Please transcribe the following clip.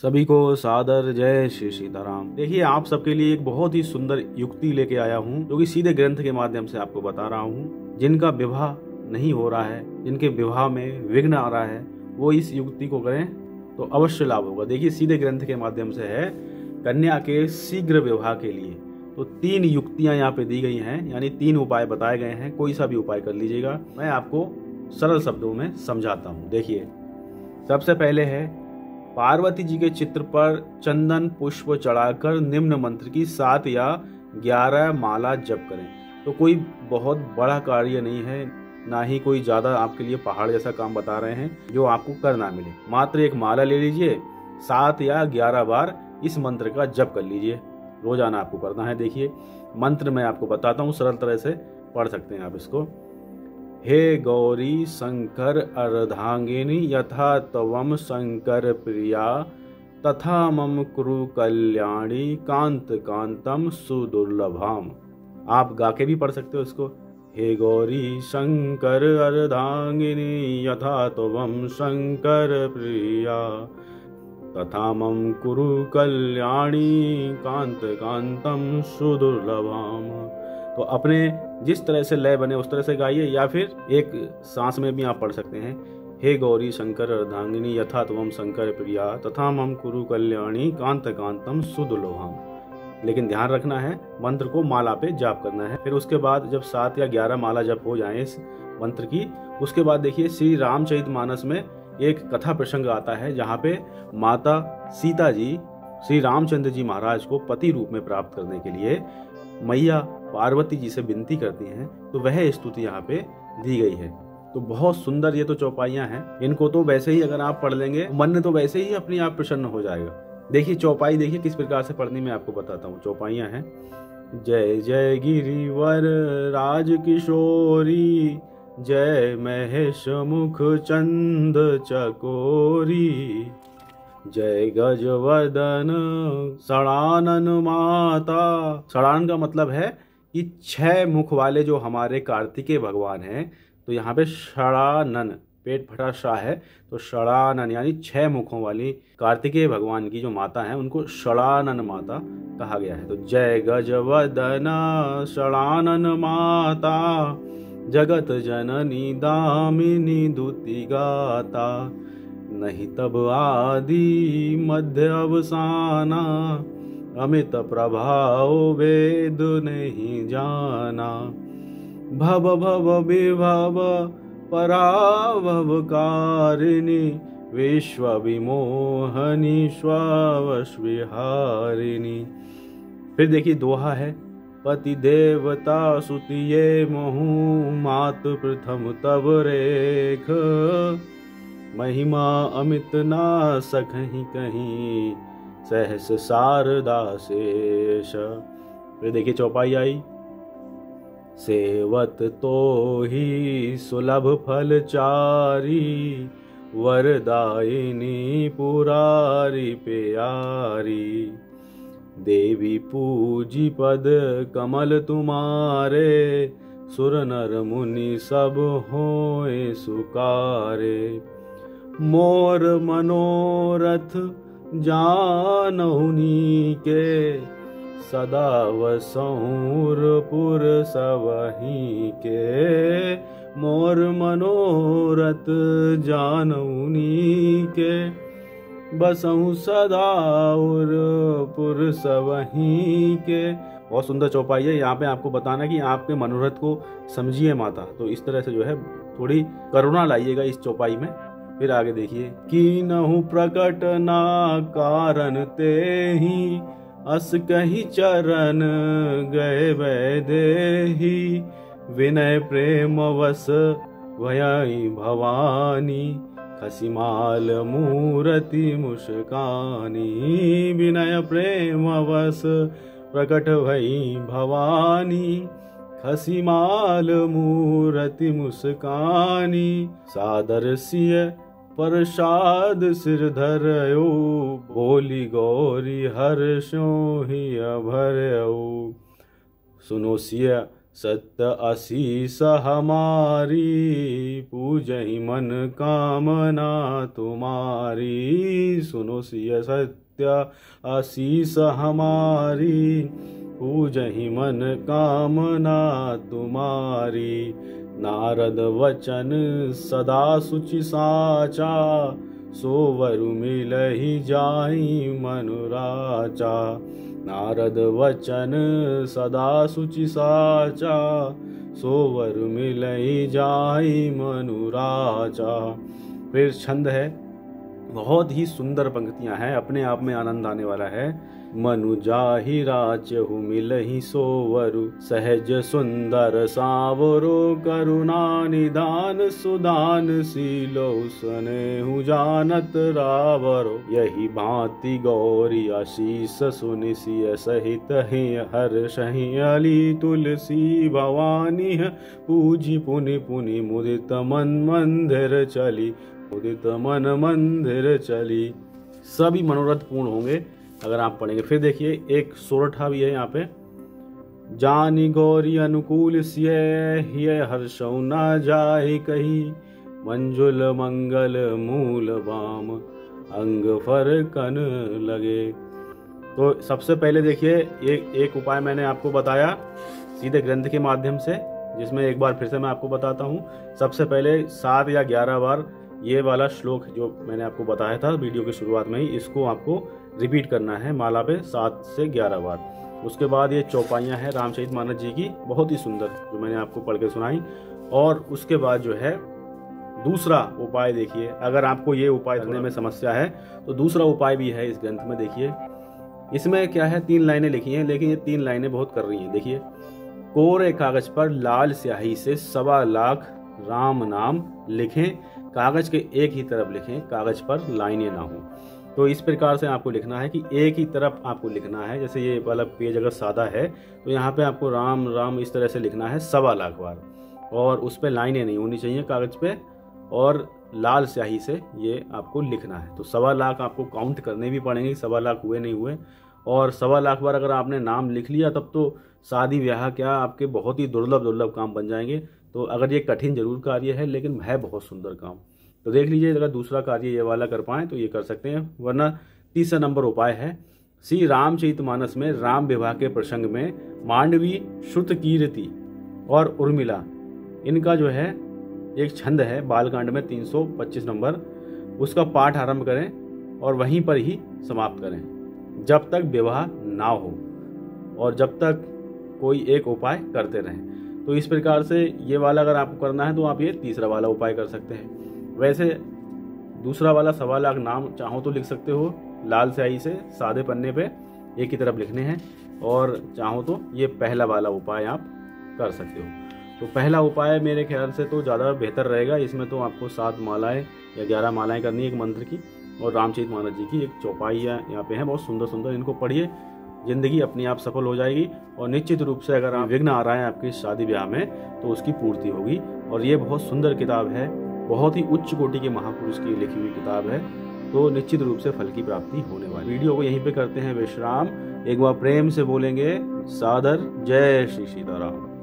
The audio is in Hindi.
सभी को सादर जय श्री सीताराम। देखिए, आप सबके लिए एक बहुत ही सुंदर युक्ति लेके आया हूँ, जो कि सीधे ग्रंथ के माध्यम से आपको बता रहा हूँ। जिनका विवाह नहीं हो रहा है, जिनके विवाह में विघ्न आ रहा है, वो इस युक्ति को करें तो अवश्य लाभ होगा। देखिए, सीधे ग्रंथ के माध्यम से है कन्या के शीघ्र विवाह के लिए। तो 3 युक्तियां यहाँ पे दी गई हैं, यानी 3 उपाय बताए गए हैं। कोई सा भी उपाय कर लीजिएगा, मैं आपको सरल शब्दों में समझाता हूँ। देखिए, सबसे पहले है पार्वती जी के चित्र पर चंदन पुष्प चढ़ाकर निम्न मंत्र की 7 या 11 माला जप करें। तो कोई बहुत बड़ा कार्य नहीं है, ना ही कोई ज्यादा आपके लिए पहाड़ जैसा काम बता रहे हैं जो आपको करना मिले। मात्र एक माला ले लीजिए, 7 या 11 बार इस मंत्र का जप कर लीजिए। रोजाना आपको करना है। देखिए, मंत्र मैं आपको बताता हूँ, सरल तरह से पढ़ सकते हैं आप इसको। हे गौरी शंकर अर्धांगिनी यथा तवम शंकर प्रिया तथा मम कुरु कल्याणी कांत कांतम सुदुर्लभाम। आप गा के भी पढ़ सकते हो इसको। हे गौरी शंकर अर्धांगिनी यथा तवम शंकर प्रिया तथा मम कुरु कल्याणी कांत कांतम सुदुर्लभाम। तो अपने जिस तरह से लय बने उस तरह से गाइए, या फिर एक सांस में भी आप पढ़ सकते हैं। हे गौरी शंकर अर्धांगिनी यथा त्वम शंकर प्रिया तथा मम कुरु कल्याणी कांत कांतम सुदुर्लभम। लेकिन ध्यान रखना है, मंत्र को माला पे जाप करना है। फिर उसके बाद जब 7 या 11 माला जप हो जाए इस मंत्र की, उसके बाद देखिए श्री रामचरितमानस में एक कथा प्रसंग आता है, जहाँ पे माता सीता जी श्री रामचंद्र जी महाराज को पति रूप में प्राप्त करने के लिए मैया पार्वती जी से विनती करती हैं। तो वह स्तुति यहाँ पे दी गई है। तो बहुत सुंदर ये तो चौपाइयां हैं। इनको तो वैसे ही अगर आप पढ़ लेंगे, मन तो वैसे ही अपने आप प्रसन्न हो जाएगा। देखिए चौपाई देखिए किस प्रकार से पढ़नी, मैं आपको बताता हूँ। चौपाइयां हैं। जय जय गिरिवर राज किशोरी, जय महेश मुख चंद चकोरी, जय गजवर्धन षडानन माता। षडानन का मतलब है कि 6 मुख वाले जो हमारे कार्तिकेय भगवान हैं। तो यहाँ पे षडानन, पेट फटा शाह है, तो षडानन यानी 6 मुखों वाली कार्तिकेय भगवान की जो माता है उनको षडानन माता कहा गया है। तो जय गजवर्धन षडानन माता, जगत जननी दामिनी दुति गाता, नहीं तब आदि मध्य अवसाना, अमित प्रभाव वेद नहीं जाना, भव भव विभव पराभव कारिणी, विश्व विमोहनी स्ववश विहारिणी। फिर देखिए दोहा है। पति देवता सुतिये महु, मात प्रथम तब रेख, महिमा अमित ना सकहीं कहीं, सहस शारदा शेष। फिर देखिए चौपाई आई। सेवत तो ही सुलभ फल चारी, वरदायिनी पुरारी प्यारी, देवी पूजी पद कमल तुम्हारे, सुर नर मुनि सब होए सुकारे, मोर मनोरथ जानहुनी के, सदा वसौरपुर सबही के, मोर मनोरथ जानहुनी के, बसहु सदा उरपुर सबही के। बहुत सुंदर चौपाई है। यहाँ पे आपको बताना कि आपके मनोरथ को समझिए माता। तो इस तरह से जो है थोड़ी करुणा लाइएगा इस चौपाई में। फिर आगे देखिए। कीनहु प्रकट ना कारण ते ही, अस कही चरण गए वैदेही, विनय प्रेम वस भयई भवानी, खसिमाल मूरति मुस्कानी, विनय प्रेम वस प्रकट भई भवानी, खसिमाल मूरति मुस्कानी, सादर सिय प्रसाद सिर धरयो, बोली गौरी हर्षो ही अभरयो। सुनो सिय सत्य आशीष हमारी, पूजहि मन कामना तुम्हारी। सुनो सिय सत्य आशीष हमारी, पूजहि मन कामना तुम्हारी। नारद वचन सदा सुचि साचा, सोवरु मिलहि जाहि मनुराचा। नारद वचन सदा सुचि साचा, सोवरु मिलहि जाहि मनुराचा। फिर छंद है, बहुत ही सुंदर पंक्तियां हैं, अपने आप में आनंद आने वाला है। मनु जाहि राचहु मिलहि सोवरु, सहज सुंदर सावरो करुणा निदान। सुदान सीलो स्नेहु जानत रावरो, यही भांति गौरी आशीष सुनि सिय सहित ही हर्षहि। अली तुलसी भवानी पूजी पुनि पुनि, मुदित मन मंदिर चली, उदित मन मंदिर चली। सभी मनोरथ पूर्ण होंगे अगर आप पढ़ेंगे। फिर देखिए एक सोरठा भी है यहाँ पे। जानी गौरी अनुकूल सिय, हिय हर्षौ न जाहि कही। मंजुल मंगल मूल बाम, अंग फरकन लगे। तो सबसे पहले देखिए एक उपाय मैंने आपको बताया सीधे ग्रंथ के माध्यम से, जिसमें एक बार फिर से मैं आपको बताता हूँ। सबसे पहले 7 या 11 बार ये वाला श्लोक जो मैंने आपको बताया था वीडियो की शुरुआत में ही, इसको आपको रिपीट करना है माला पे 7 से 11 बार। उसके बाद ये चौपाइयाँ हैं रामचरितमानस जी की, बहुत ही सुंदर, जो मैंने आपको पढ़ के सुनाई। और उसके बाद जो है दूसरा उपाय देखिए, अगर आपको ये उपाय करने में समस्या है तो दूसरा उपाय भी है इस ग्रंथ में। देखिए इसमें क्या है, 3 लाइनें लिखी हैं, लेकिन ये 3 लाइनें बहुत कर रही हैं। देखिए, कोरे कागज पर लाल स्याही से 1.25 लाख राम नाम लिखें, कागज के एक ही तरफ लिखें, कागज पर लाइनें ना हो। तो इस प्रकार से आपको लिखना है कि एक ही तरफ आपको लिखना है। जैसे ये वाला पेज अगर सादा है तो यहाँ पे आपको राम राम इस तरह से लिखना है 1.25 लाख बार, और उस पर लाइनें नहीं होनी चाहिए कागज पे, और लाल स्याही से ये आपको लिखना है। तो 1.25 लाख आपको काउंट करने भी पड़ेंगे, 1.25 लाख हुए नहीं हुए। और 1.25 लाख बार अगर आपने नाम लिख लिया तब तो शादी ब्याह क्या आपके बहुत ही दुर्लभ काम बन जाएंगे। तो अगर ये कठिन जरूर कार्य है, लेकिन है बहुत सुंदर काम। तो देख लीजिए, अगर दूसरा कार्य ये वाला कर पाएँ तो ये कर सकते हैं। वरना तीसरा नंबर उपाय है, श्री रामचरितमानस में राम विवाह के प्रसंग में मांडवी, श्रुत कीर्ति और उर्मिला, इनका जो है एक छंद है बालकांड में 325 नंबर, उसका पाठ आरंभ करें और वहीं पर ही समाप्त करें जब तक विवाह ना हो, और जब तक कोई एक उपाय करते रहें। तो इस प्रकार से ये वाला अगर आपको करना है तो आप ये तीसरा वाला उपाय कर सकते हैं। वैसे दूसरा वाला 1.25 लाख नाम चाहो तो लिख सकते हो, लाल स्याही से सादे पन्ने पे एक ही तरफ लिखने हैं, और चाहो तो ये पहला वाला उपाय आप कर सकते हो। तो पहला उपाय मेरे ख्याल से तो ज़्यादा बेहतर रहेगा। इसमें तो आपको 7 मालाएं या 11 मालाएं करनी है एक मंत्र की, और रामचरितमानस जी की एक चौपाई यहाँ पे है बहुत सुंदर सुंदर, इनको पढ़िए, जिंदगी अपने आप सफल हो जाएगी। और निश्चित रूप से अगर आप विघ्न आ रहा है आपकी शादी ब्याह में तो उसकी पूर्ति होगी। और ये बहुत सुंदर किताब है, बहुत ही उच्च कोटि के महापुरुष की लिखी हुई किताब है, तो निश्चित रूप से फल की प्राप्ति होने वाली। वीडियो को यहीं पे करते हैं विश्राम। एक बार प्रेम से बोलेंगे सादर जय श्री सीताराम।